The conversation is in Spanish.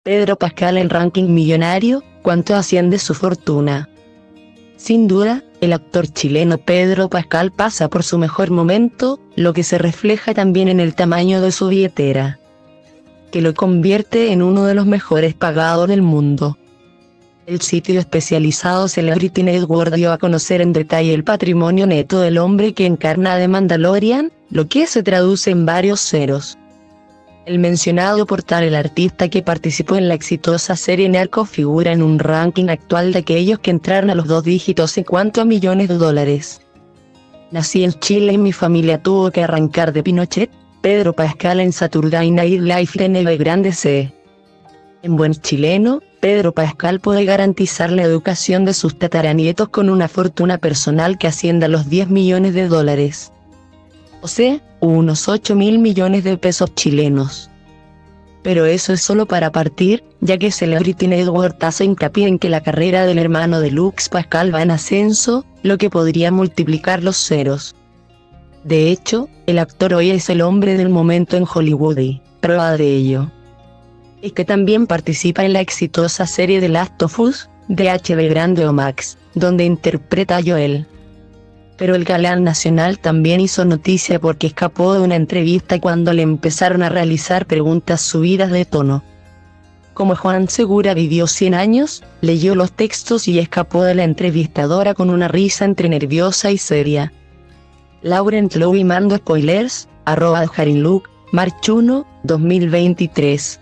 Pedro Pascal en ranking millonario, ¿cuánto asciende su fortuna? Sin duda, el actor chileno Pedro Pascal pasa por su mejor momento, lo que se refleja también en el tamaño de su billetera, que lo convierte en uno de los mejores pagados del mundo. El sitio especializado Celebrity Network dio a conocer en detalle el patrimonio neto del hombre que encarna a The Mandalorian, lo que se traduce en varios ceros. El mencionado portal El Artista, que participó en la exitosa serie Narcos, figura en un ranking actual de aquellos que entraron a los 2 dígitos en cuanto a millones de dólares. Nací en Chile y mi familia tuvo que arrancar de Pinochet. Pedro Pascal en Saturday Night Live TNV Grande C. En buen chileno, Pedro Pascal puede garantizar la educación de sus tataranietos con una fortuna personal que asciende a los 10 millones de dólares. O sea, unos 8.000 millones de pesos chilenos. Pero eso es solo para partir, ya que Celebrity Network hace hincapié en que la carrera del hermano de Lux Pascal va en ascenso, lo que podría multiplicar los ceros. De hecho, el actor hoy es el hombre del momento en Hollywood y, prueba de ello, es que también participa en la exitosa serie The Last of Us, de HBO Grande o Max, donde interpreta a Joel. Pero el galán nacional también hizo noticia porque escapó de una entrevista cuando le empezaron a realizar preguntas subidas de tono. Como Juan Segura vivió 100 años, leyó los textos y escapó de la entrevistadora con una risa entre nerviosa y seria. Laurent Lowy mando spoilers, @JarinLuc, March 1, 2023.